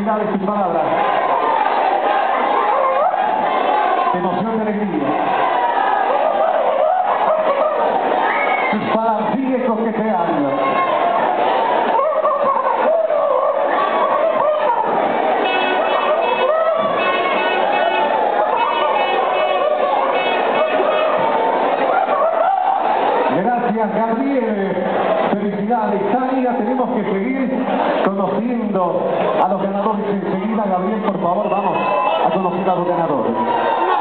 felicidades, sus palabras. De emoción, de alegría. Sus palabras, sigue coqueteando. Gracias, Gabriel. Felicidades. Tania, tenemos que seguir conociendo a los ganadores enseguida. Gabriel, por favor, vamos a conocer a los ganadores.